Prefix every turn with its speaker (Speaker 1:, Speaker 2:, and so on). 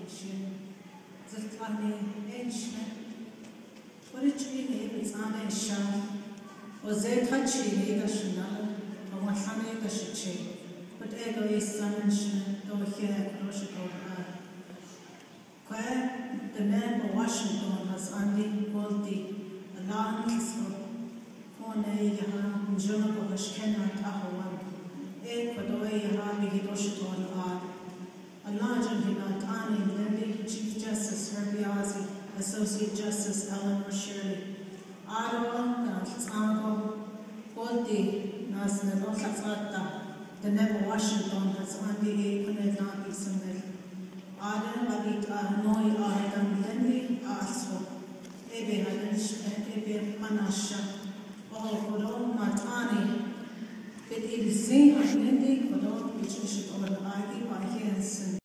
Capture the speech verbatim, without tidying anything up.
Speaker 1: Nation. Zertlani Ancient. What a tree is on a shell. Was there touchy a shinal, or what honey a shichi, but ego is sunshine, though here, Roshiko. Where the name of Washington has only Goldie, a long kiss One Yaha, Jonako Hashkena Tahawan, E. Kodoe Yaha, Bigidoshiton are a large and Hinatani, Lindy, Chief Justice Herbie Yazzie, Associate Justice Eleanor Shirley, Ottawa, Gansango, Goldie, Nasna Rotlata, the Navajo Washington has only a Punetaki Summit. Ada Babita, Noi Adam, Lindy, Aso, Ebe Hadish, and Ebe Manasha. Oh, Kodo, Matani, it is seen on Lindy, Kodo, which we should all argue by his